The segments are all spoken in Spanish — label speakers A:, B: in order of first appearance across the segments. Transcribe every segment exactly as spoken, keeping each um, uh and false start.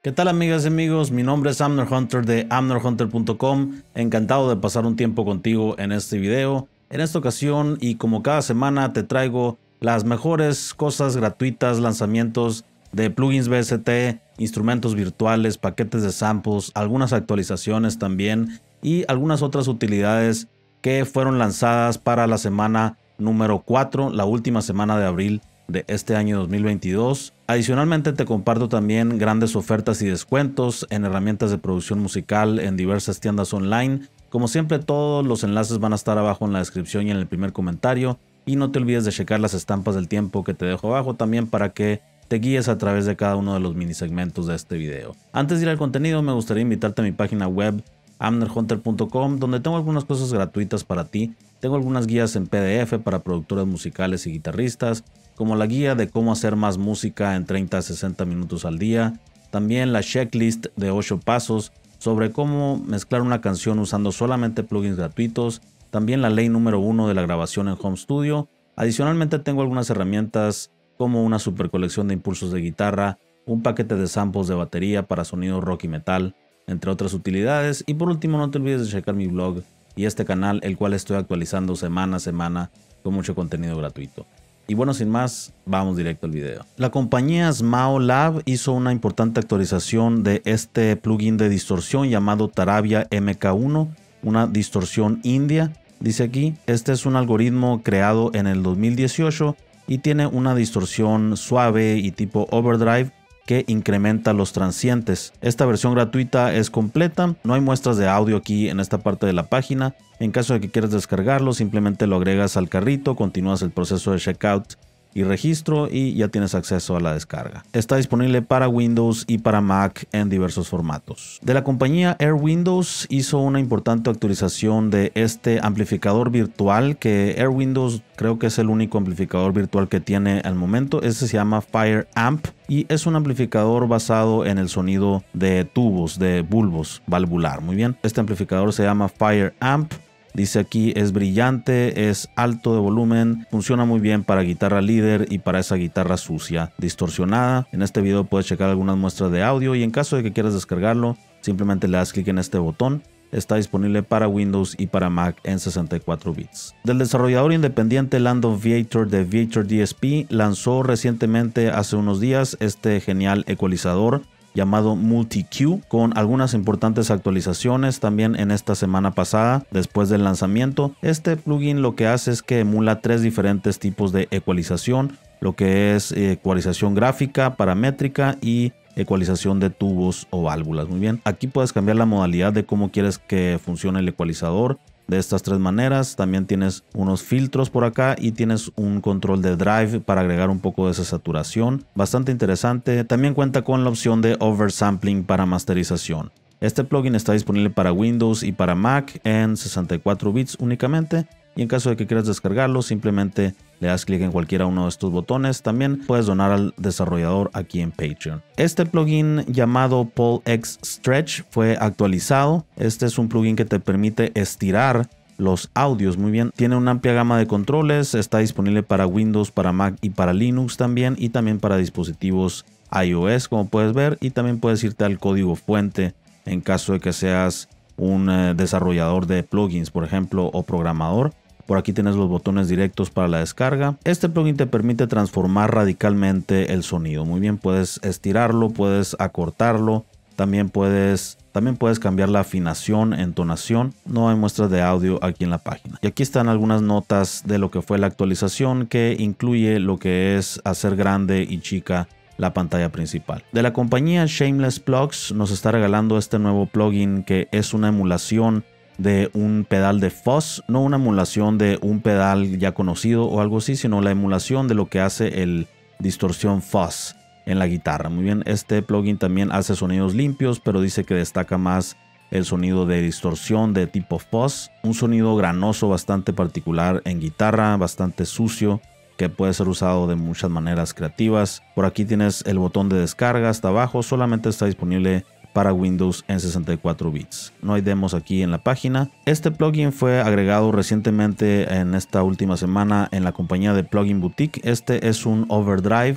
A: ¿Qué tal, amigas y amigos? Mi nombre es Amner Hunter de amner hunter punto com. Encantado de pasar un tiempo contigo en este video. En esta ocasión y como cada semana te traigo las mejores cosas gratuitas, lanzamientos de plugins V S T, instrumentos virtuales, paquetes de samples, algunas actualizaciones también y algunas otras utilidades que fueron lanzadas para la semana número cuatro, la última semana de abril de este año dos mil veintidós. Adicionalmente te comparto también grandes ofertas y descuentos en herramientas de producción musical en diversas tiendas online. Como siempre, todos los enlaces van a estar abajo en la descripción y en el primer comentario. Y no te olvides de checar las estampas del tiempo que te dejo abajo también para que te guíes a través de cada uno de los mini segmentos de este video. Antes de ir al contenido, me gustaría invitarte a mi página web amner hunter punto com, donde tengo algunas cosas gratuitas para ti. Tengo algunas guías en P D F para productores musicales y guitarristas, como la guía de cómo hacer más música en treinta a sesenta minutos al día. También la checklist de ocho pasos sobre cómo mezclar una canción usando solamente plugins gratuitos. También la ley número uno de la grabación en Home Studio. Adicionalmente tengo algunas herramientas como una super colección de impulsos de guitarra, un paquete de samples de batería para sonido rock y metal, entre otras utilidades. Y por último, no te olvides de checar mi blog y este canal, el cual estoy actualizando semana a semana con mucho contenido gratuito. Y bueno, sin más, vamos directo al video. La compañía Smao Lab hizo una importante actualización de este plugin de distorsión llamado Tarabia M K uno, una distorsión india. Dice aquí, este es un algoritmo creado en el dos mil dieciocho y tiene una distorsión suave y tipo overdrive que incrementa los transientes. Esta versión gratuita es completa, no hay muestras de audio aquí en esta parte de la página. En caso de que quieras descargarlo, simplemente lo agregas al carrito, continúas el proceso de checkout y registro y ya tienes acceso a la descarga. Está disponible para Windows y para Mac en diversos formatos. De la compañía Air Windows hizo una importante actualización de este amplificador virtual, que Air Windows creo que es el único amplificador virtual que tiene al momento. Este se llama Fire Amp y es un amplificador basado en el sonido de tubos, de bulbos valvular. Muy bien, este amplificador se llama Fire Amp. Dice aquí, es brillante, es alto de volumen, funciona muy bien para guitarra líder y para esa guitarra sucia, distorsionada. En este video puedes checar algunas muestras de audio y en caso de que quieras descargarlo, simplemente le das clic en este botón. Está disponible para Windows y para Mac en sesenta y cuatro bits. Del desarrollador independiente Lando Viator de Viator D S P, lanzó recientemente hace unos días este genial ecualizador llamado Multi-Q, con algunas importantes actualizaciones también en esta semana pasada después del lanzamiento. Este plugin lo que hace es que emula tres diferentes tipos de ecualización, lo que es ecualización gráfica, paramétrica y ecualización de tubos o válvulas. Muy bien, aquí puedes cambiar la modalidad de cómo quieres que funcione el ecualizador. De estas tres maneras, también tienes unos filtros por acá y tienes un control de drive para agregar un poco de esa saturación. Bastante interesante. También cuenta con la opción de oversampling para masterización. Este plugin está disponible para Windows y para Mac en sesenta y cuatro bits únicamente. Y en caso de que quieras descargarlo, simplemente le das clic en cualquiera uno de estos botones. También puedes donar al desarrollador aquí en Patreon. Este plugin llamado PaulX Stretch fue actualizado. Este es un plugin que te permite estirar los audios. Muy bien, tiene una amplia gama de controles. Está disponible para Windows, para Mac y para Linux también. Y también para dispositivos iOS, como puedes ver. Y también puedes irte al código fuente en caso de que seas un eh, desarrollador de plugins, por ejemplo, o programador. Por aquí tienes los botones directos para la descarga. Este plugin te permite transformar radicalmente el sonido. Muy bien, puedes estirarlo, puedes acortarlo. También puedes, también puedes cambiar la afinación, entonación. No hay muestras de audio aquí en la página. Y aquí están algunas notas de lo que fue la actualización, que incluye lo que es hacer grande y chica la pantalla principal. De la compañía Shameless Plugs nos está regalando este nuevo plugin que es una emulación de un pedal de fuzz, no una emulación de un pedal ya conocido o algo así, sino la emulación de lo que hace el distorsión fuzz en la guitarra. Muy bien, este plugin también hace sonidos limpios, pero dice que destaca más el sonido de distorsión de tipo fuzz, un sonido granoso bastante particular en guitarra, bastante sucio, que puede ser usado de muchas maneras creativas. Por aquí tienes el botón de descarga hasta abajo, solamente está disponible para Windows en sesenta y cuatro bits. No hay demos aquí en la página. Este plugin fue agregado recientemente en esta última semana en la compañía de Plugin Boutique. Este es un overdrive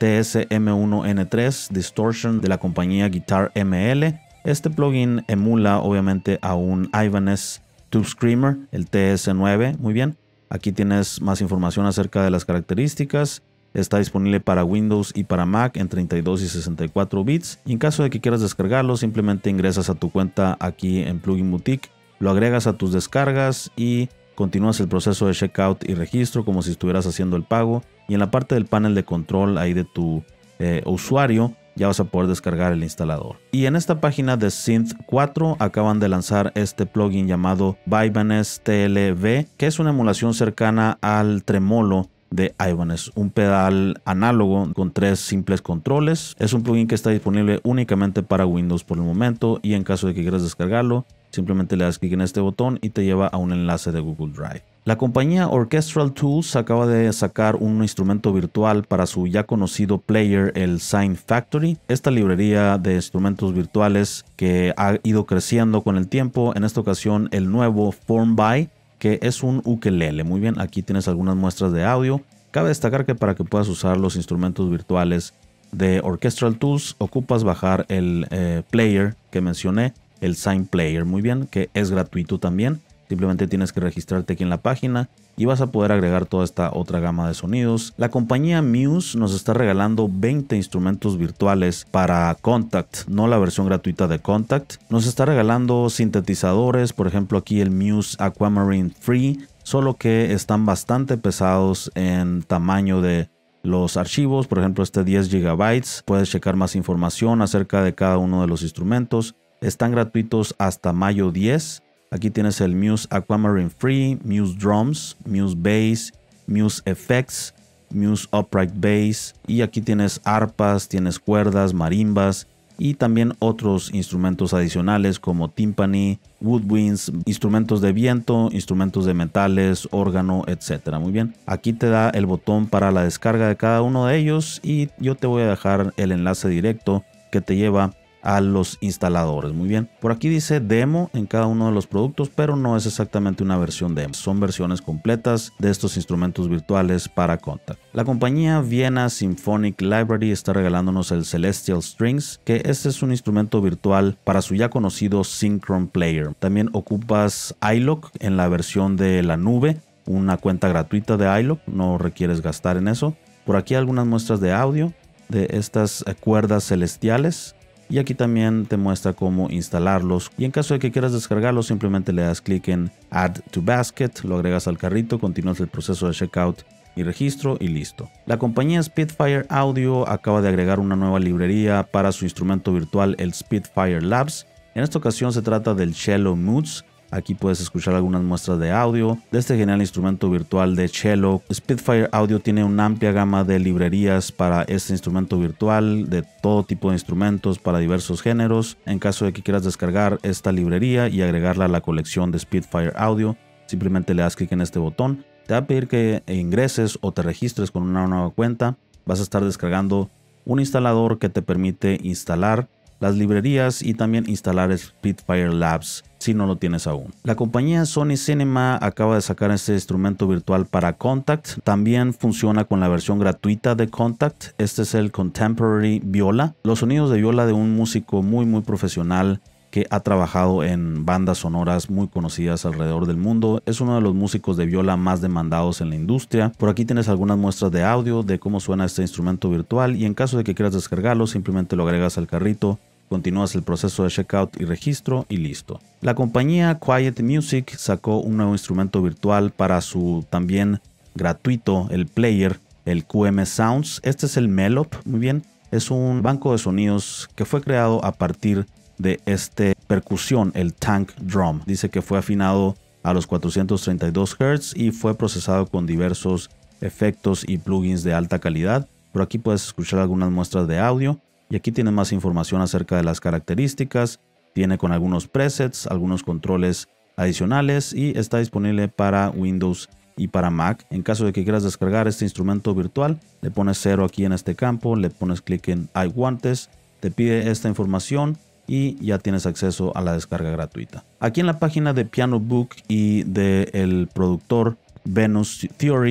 A: T S M uno N tres Distortion de la compañía Guitar M L. Este plugin emula obviamente a un Ibanez Tube Screamer, el T S nueve. Muy bien, aquí tienes más información acerca de las características. Está disponible para Windows y para Mac en treinta y dos y sesenta y cuatro bits. Y en caso de que quieras descargarlo, simplemente ingresas a tu cuenta aquí en Plugin Boutique, lo agregas a tus descargas y continúas el proceso de checkout y registro como si estuvieras haciendo el pago. Y en la parte del panel de control ahí de tu eh, usuario ya vas a poder descargar el instalador. Y en esta página de Synth cuatro acaban de lanzar este plugin llamado Ibanez T L V, que es una emulación cercana al tremolo de Ibanez, un pedal análogo con tres simples controles. Es un plugin que está disponible únicamente para Windows por el momento, y en caso de que quieras descargarlo, simplemente le das clic en este botón y te lleva a un enlace de Google Drive. La compañía Orchestral Tools acaba de sacar un instrumento virtual para su ya conocido player, el Sign Factory. Esta librería de instrumentos virtuales que ha ido creciendo con el tiempo. En esta ocasión el nuevo Formby, que es un ukelele. Muy bien, aquí tienes algunas muestras de audio. Cabe destacar que para que puedas usar los instrumentos virtuales de Orchestral Tools ocupas bajar el eh, player que mencioné, el Sign Player. Muy bien, que es gratuito también. Simplemente tienes que registrarte aquí en la página y vas a poder agregar toda esta otra gama de sonidos. La compañía Muse nos está regalando veinte instrumentos virtuales para Kontakt, no la versión gratuita de Kontakt. Nos está regalando sintetizadores, por ejemplo aquí el Muse Aquamarine Free, solo que están bastante pesados en tamaño de los archivos. Por ejemplo, este diez gigabytes. Puedes checar más información acerca de cada uno de los instrumentos. Están gratuitos hasta mayo diez. Aquí tienes el Muse Aquamarine Free, Muse Drums, Muse Bass, Muse Effects, Muse Upright Bass, y aquí tienes arpas, tienes cuerdas, marimbas y también otros instrumentos adicionales como timpani, woodwinds, instrumentos de viento, instrumentos de metales, órgano, etcétera. Muy bien, aquí te da el botón para la descarga de cada uno de ellos y yo te voy a dejar el enlace directo que te lleva a los instaladores. Muy bien, por aquí dice demo en cada uno de los productos, pero no es exactamente una versión demo, son versiones completas de estos instrumentos virtuales para Kontakt. La compañía Vienna Symphonic Library está regalándonos el Celestial Strings, que este es un instrumento virtual para su ya conocido Synchron Player. También ocupas iLok en la versión de la nube, una cuenta gratuita de iLok, no requieres gastar en eso. Por aquí algunas muestras de audio de estas cuerdas celestiales. Y aquí también te muestra cómo instalarlos. Y en caso de que quieras descargarlos, simplemente le das clic en Add to Basket, lo agregas al carrito, continúas el proceso de checkout y registro y listo. La compañía Spitfire Audio acaba de agregar una nueva librería para su instrumento virtual, el Spitfire Labs. En esta ocasión se trata del Cello Moods. Aquí puedes escuchar algunas muestras de audio de este genial instrumento virtual de cello. Spitfire Audio tiene una amplia gama de librerías para este instrumento virtual, de todo tipo de instrumentos para diversos géneros. En caso de que quieras descargar esta librería y agregarla a la colección de Spitfire Audio, simplemente le das clic en este botón. Te va a pedir que ingreses o te registres con una nueva cuenta. Vas a estar descargando un instalador que te permite instalar las librerías y también instalar Spitfire Labs si no lo tienes aún. La compañía Sony Cinema acaba de sacar este instrumento virtual para Kontakt. También funciona con la versión gratuita de Kontakt. Este es el Contemporary Viola. Los sonidos de viola de un músico muy muy profesional que ha trabajado en bandas sonoras muy conocidas alrededor del mundo. Es uno de los músicos de viola más demandados en la industria. Por aquí tienes algunas muestras de audio de cómo suena este instrumento virtual, y en caso de que quieras descargarlo, simplemente lo agregas al carrito, continúas el proceso de checkout y registro y listo. La compañía Quiet Music sacó un nuevo instrumento virtual para su también gratuito, el player, el Q M Sounds. Este es el Melop. Muy bien, es un banco de sonidos que fue creado a partir de este percusión, el Tank Drum. Dice que fue afinado a los cuatrocientos treinta y dos hertz y fue procesado con diversos efectos y plugins de alta calidad. Por aquí puedes escuchar algunas muestras de audio y aquí tienes más información acerca de las características. Viene con algunos presets, algunos controles adicionales y está disponible para Windows y para Mac. En caso de que quieras descargar este instrumento virtual, le pones cero aquí en este campo, le pones clic en I want this, te pide esta información y ya tienes acceso a la descarga gratuita. Aquí en la página de Piano Book y del productor Venus Theory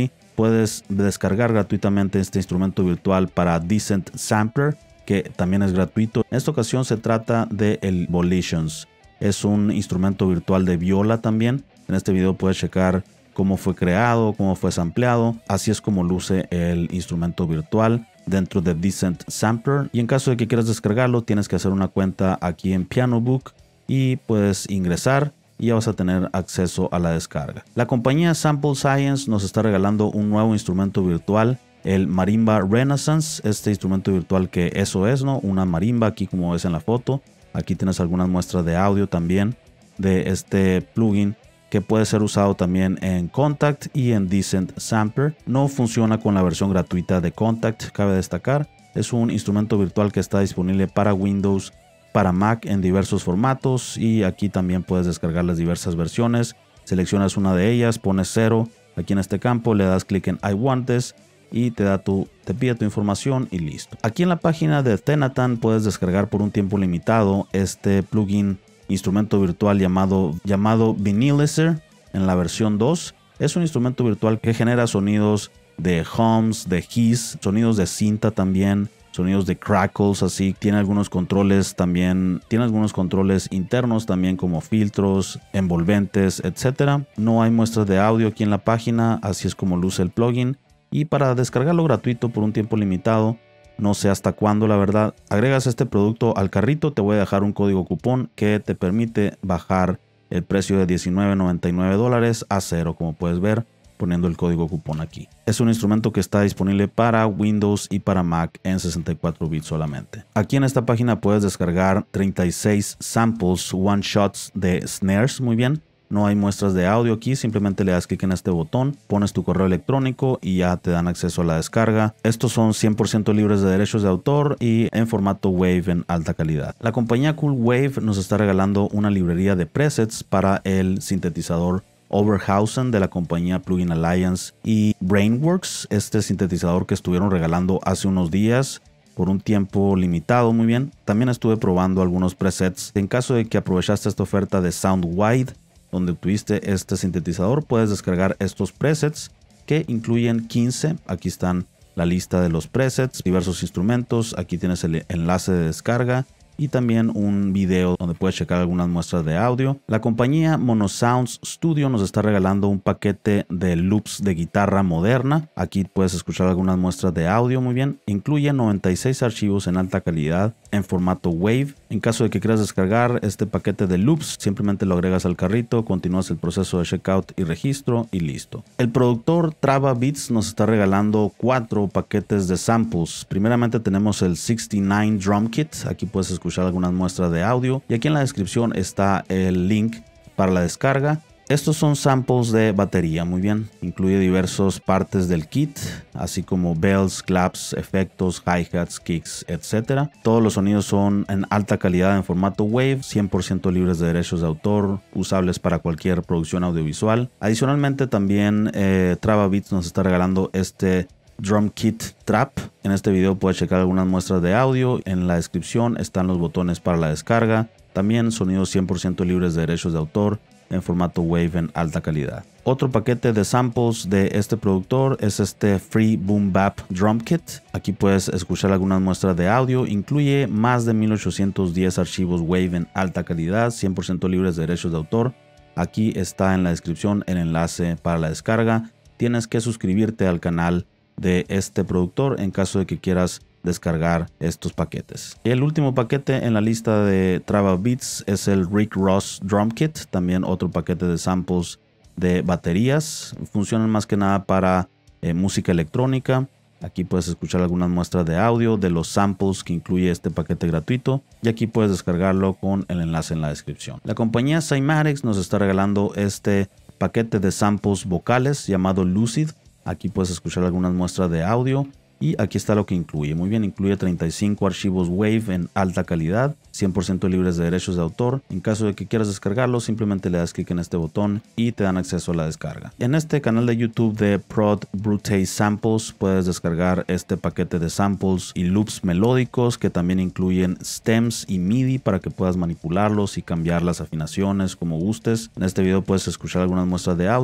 A: puedes descargar gratuitamente este instrumento virtual para Decent Sampler, que también es gratuito. En esta ocasión se trata de el Volitions. Es un instrumento virtual de viola también. En este video puedes checar cómo fue creado, cómo fue sampleado. Así es como luce el instrumento virtual dentro de Decent Sampler. Y en caso de que quieras descargarlo, tienes que hacer una cuenta aquí en Pianobook y puedes ingresar y ya vas a tener acceso a la descarga. La compañía Sample Science nos está regalando un nuevo instrumento virtual, el Marimba Renaissance. Este instrumento virtual, que eso es, ¿no? Una marimba, aquí como ves en la foto. Aquí tienes algunas muestras de audio también de este plugin, que puede ser usado también en Kontakt y en Decent Sampler. No funciona con la versión gratuita de Kontakt, cabe destacar. Es un instrumento virtual que está disponible para Windows, para Mac en diversos formatos, y aquí también puedes descargar las diversas versiones. Seleccionas una de ellas, pones cero aquí en este campo, le das clic en I want this y te da tu, te pide tu información y listo. Aquí en la página de Tenatan puedes descargar por un tiempo limitado este plugin instrumento virtual llamado, llamado Vinilizer en la versión dos. Es un instrumento virtual que genera sonidos de hums, de hiss, sonidos de cinta también, sonidos de crackles, así. Tiene algunos controles también, tiene algunos controles internos también, como filtros, envolventes, etcétera. No hay muestras de audio aquí en la página, así es como luce el plugin. Y para descargarlo gratuito por un tiempo limitado, no sé hasta cuándo, la verdad, agregas este producto al carrito. Te voy a dejar un código cupón que te permite bajar el precio de diecinueve noventa y nueve dólares a cero, como puedes ver poniendo el código cupón aquí. Es un instrumento que está disponible para Windows y para Mac en sesenta y cuatro bits solamente. Aquí en esta página puedes descargar treinta y seis samples one shots de snares. Muy bien. No hay muestras de audio aquí, simplemente le das clic en este botón, pones tu correo electrónico y ya te dan acceso a la descarga. Estos son cien por ciento libres de derechos de autor y en formato WAV en alta calidad. La compañía Cool Wave nos está regalando una librería de presets para el sintetizador Oberhausen de la compañía Plugin Alliance y Brainworks, este sintetizador que estuvieron regalando hace unos días por un tiempo limitado. Muy bien. También estuve probando algunos presets. En caso de que aprovechaste esta oferta de SoundWide, donde obtuviste este sintetizador, puedes descargar estos presets que incluyen quince. Aquí están la lista de los presets, diversos instrumentos. Aquí tienes el enlace de descarga y también un video donde puedes checar algunas muestras de audio. La compañía Monosounds Studio nos está regalando un paquete de loops de guitarra moderna. Aquí puedes escuchar algunas muestras de audio. Muy bien. Incluye noventa y seis archivos en alta calidad en formato WAV. En caso de que quieras descargar este paquete de loops, simplemente lo agregas al carrito, continúas el proceso de checkout y registro y listo. El productor Trava Beats nos está regalando cuatro paquetes de samples. Primeramente tenemos el sesenta y nueve Drum Kit. Aquí puedes escuchar algunas muestras de audio y aquí en la descripción está el link para la descarga. Estos son samples de batería. Muy bien. Incluye diversas partes del kit, así como bells, claps, efectos, hi-hats, kicks, etcétera. Todos los sonidos son en alta calidad en formato WAV, cien por ciento libres de derechos de autor, usables para cualquier producción audiovisual. Adicionalmente también eh, Trava Beats nos está regalando este Drum Kit Trap. En este video puedes checar algunas muestras de audio. En la descripción están los botones para la descarga. También sonidos cien por ciento libres de derechos de autor en formato WAV en alta calidad. Otro paquete de samples de este productor es este Free Boom Bap Drum Kit. Aquí puedes escuchar algunas muestras de audio. Incluye más de mil ochocientos diez archivos WAV en alta calidad, cien por ciento libres de derechos de autor. Aquí está en la descripción el enlace para la descarga. Tienes que suscribirte al canal de este productor en caso de que quieras descargar estos paquetes. El último paquete en la lista de Trava Beats es el Rick Ross Drum Kit, también otro paquete de samples de baterías. Funcionan más que nada para eh, música electrónica. Aquí puedes escuchar algunas muestras de audio de los samples que incluye este paquete gratuito y aquí puedes descargarlo con el enlace en la descripción. La compañía Cymatics nos está regalando este paquete de samples vocales llamado Lucid. Aquí puedes escuchar algunas muestras de audio y aquí está lo que incluye. Muy bien, incluye treinta y cinco archivos WAV en alta calidad, cien por ciento libres de derechos de autor. En caso de que quieras descargarlo, simplemente le das clic en este botón y te dan acceso a la descarga. En este canal de YouTube de Prod Brute Samples puedes descargar este paquete de samples y loops melódicos que también incluyen stems y MIDI para que puedas manipularlos y cambiar las afinaciones como gustes. En este video puedes escuchar algunas muestras de audio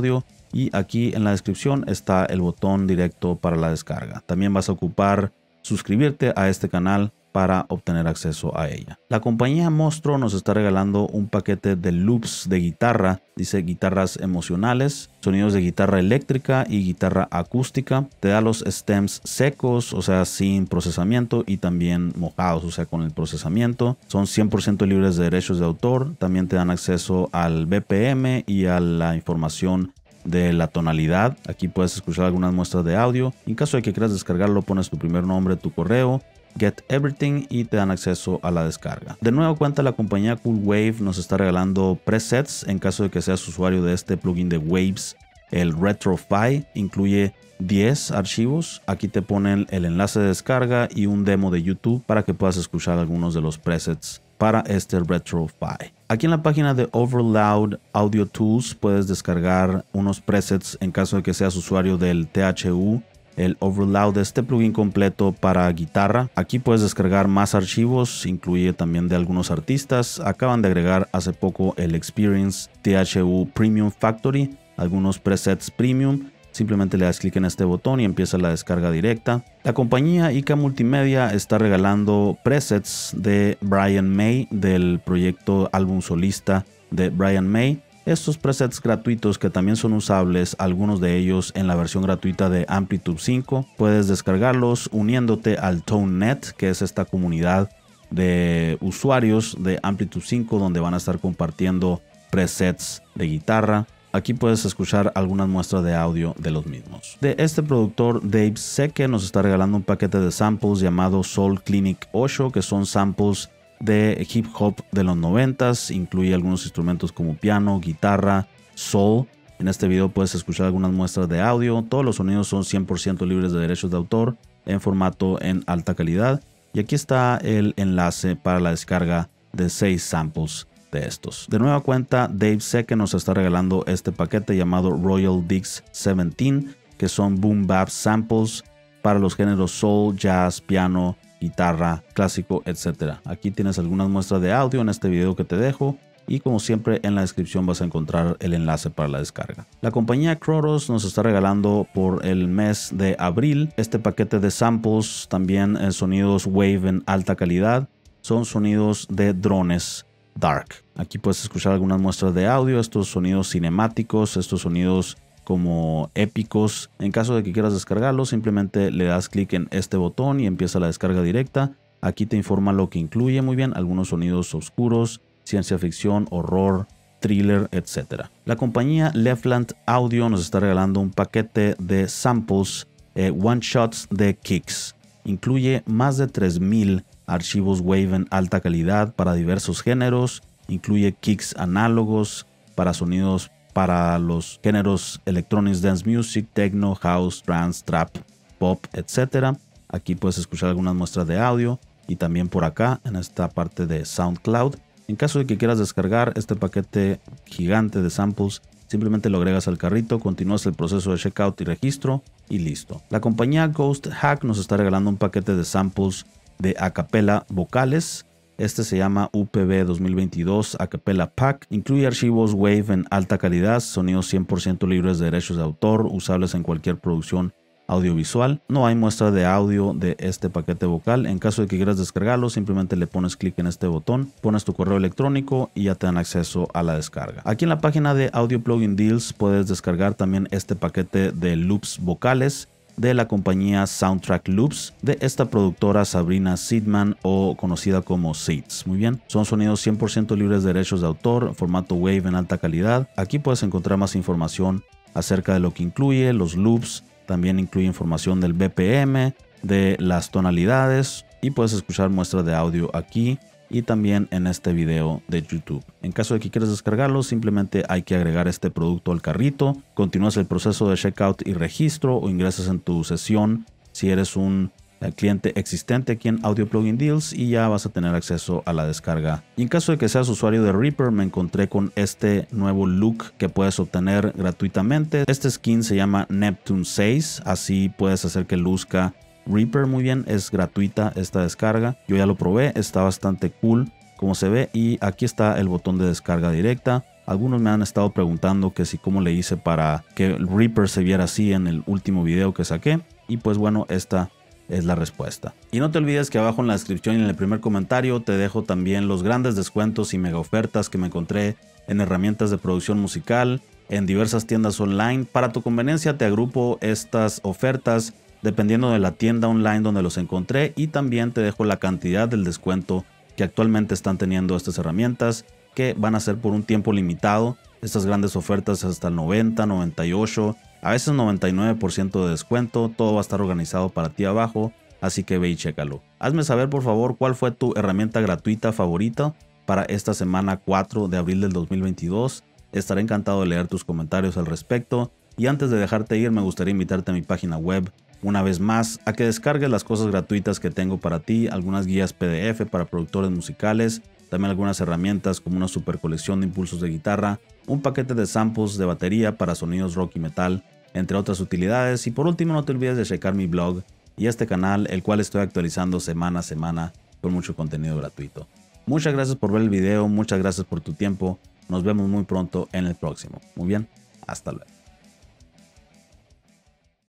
A: y aquí en la descripción está el botón directo para la descarga. También vas a ocupar suscribirte a este canal para obtener acceso a ella. La compañía Monstro nos está regalando un paquete de loops de guitarra. Dice guitarras emocionales, sonidos de guitarra eléctrica y guitarra acústica. Te da los stems secos, o sea, sin procesamiento, y también mojados, o sea, con el procesamiento. Son cien por ciento libres de derechos de autor. También te dan acceso al B P M y a la información de la tonalidad. Aquí puedes escuchar algunas muestras de audio. En caso de que quieras descargarlo, pones tu primer nombre, tu correo, Get Everything, y te dan acceso a la descarga. De nuevo cuenta, la compañía Cool Wave nos está regalando presets en caso de que seas usuario de este plugin de Waves. El RetroFi incluye diez archivos. Aquí te ponen el enlace de descarga y un demo de YouTube para que puedas escuchar algunos de los presets para este RetroFi. Aquí en la página de Overloud Audio Tools puedes descargar unos presets en caso de que seas usuario del T H U. El Overloud, este plugin completo para guitarra. Aquí puedes descargar más archivos, incluye también de algunos artistas. Acaban de agregar hace poco el Experience T H U Premium Factory, algunos presets premium. Simplemente le das clic en este botón y empieza la descarga directa. La compañía Ica Multimedia está regalando presets de Brian May, del proyecto álbum solista de Brian May. Estos presets gratuitos que también son usables, algunos de ellos en la versión gratuita de Amplitude cinco. Puedes descargarlos uniéndote al ToneNet, que es esta comunidad de usuarios de Amplitude cinco donde van a estar compartiendo presets de guitarra. Aquí puedes escuchar algunas muestras de audio de los mismos. De este productor Dave Seke nos está regalando un paquete de samples llamado Soul Clinic ocho, que son samples de hip hop de los noventas. Incluye algunos instrumentos como piano, guitarra, soul. En este video puedes escuchar algunas muestras de audio. Todos los sonidos son cien por ciento libres de derechos de autor en formato en alta calidad. Y aquí está el enlace para la descarga de seis samples de estos. De nueva cuenta, Dave Seke nos está regalando este paquete llamado Royal Dix diecisiete, que son boom bap samples para los géneros soul, jazz, piano, guitarra, clásico, etcétera. Aquí tienes algunas muestras de audio en este video que te dejo, y como siempre en la descripción vas a encontrar el enlace para la descarga. La compañía Croros nos está regalando por el mes de abril este paquete de samples, también en sonidos wave en alta calidad. Son sonidos de drones dark. Aquí puedes escuchar algunas muestras de audio, estos sonidos cinemáticos, estos sonidos como épicos. En caso de que quieras descargarlo, simplemente le das clic en este botón y empieza la descarga directa. Aquí te informa lo que incluye muy bien, algunos sonidos oscuros, ciencia ficción, horror, thriller, etcétera. La compañía Leftland Audio nos está regalando un paquete de samples eh, one shots de kicks. Incluye más de tres mil archivos wave en alta calidad para diversos géneros. Incluye kicks análogos para sonidos para los géneros electronics, dance music, techno, house, trance, trap, pop, etcétera. Aquí puedes escuchar algunas muestras de audio, y también por acá en esta parte de SoundCloud. En caso de que quieras descargar este paquete gigante de samples, simplemente lo agregas al carrito, continúas el proceso de checkout y registro y listo. La compañía Ghost Hack nos está regalando un paquete de samples de acapella vocales. Este se llama U P B dos mil veintidós Acapella Pack. Incluye archivos wave en alta calidad, sonidos cien por ciento libres de derechos de autor, usables en cualquier producción audiovisual. No hay muestra de audio de este paquete vocal. En caso de que quieras descargarlo, simplemente le pones clic en este botón, pones tu correo electrónico y ya te dan acceso a la descarga. Aquí en la página de Audio Plugin Deals puedes descargar también este paquete de loops vocales de la compañía Soundtrack Loops, de esta productora Sabrina Seedman, o conocida como Seeds. Muy bien, son sonidos cien por ciento libres de derechos de autor, formato wave en alta calidad. Aquí puedes encontrar más información acerca de lo que incluye, los loops. También incluye información del B P M, de las tonalidades, y puedes escuchar muestras de audio aquí y también en este video de YouTube. En caso de que quieras descargarlo, simplemente hay que agregar este producto al carrito, continúas el proceso de checkout y registro, o ingresas en tu sesión si eres un cliente existente aquí en Audio Plugin Deals, y ya vas a tener acceso a la descarga. Y en caso de que seas usuario de Reaper, me encontré con este nuevo look que puedes obtener gratuitamente. Este skin se llama Neptune seis, así puedes hacer que luzca Reaper muy bien. Es gratuita esta descarga, yo ya lo probé, está bastante cool como se ve, y aquí está el botón de descarga directa. Algunos me han estado preguntando que si cómo le hice para que el Reaper se viera así en el último video que saqué. Y pues bueno, esta es la respuesta. Y no te olvides que abajo en la descripción y en el primer comentario te dejo también los grandes descuentos y mega ofertas que me encontré en herramientas de producción musical, en diversas tiendas online. Para tu conveniencia te agrupo estas ofertas dependiendo de la tienda online donde los encontré, y también te dejo la cantidad del descuento que actualmente están teniendo estas herramientas, que van a ser por un tiempo limitado. Estas grandes ofertas hasta el noventa, noventa y ocho, a veces noventa y nueve por ciento de descuento. Todo va a estar organizado para ti abajo, así que ve y chécalo. Hazme saber por favor cuál fue tu herramienta gratuita favorita para esta semana cuatro de abril del dos mil veintidós. Estaré encantado de leer tus comentarios al respecto. Y antes de dejarte ir, me gustaría invitarte a mi página web una vez más a que descargues las cosas gratuitas que tengo para ti, algunas guías P D F para productores musicales, también algunas herramientas como una super colección de impulsos de guitarra, un paquete de samples de batería para sonidos rock y metal, entre otras utilidades. Y por último, no te olvides de checar mi blog y este canal, el cual estoy actualizando semana a semana con mucho contenido gratuito. Muchas gracias por ver el video, muchas gracias por tu tiempo. Nos vemos muy pronto en el próximo. Muy bien, hasta luego.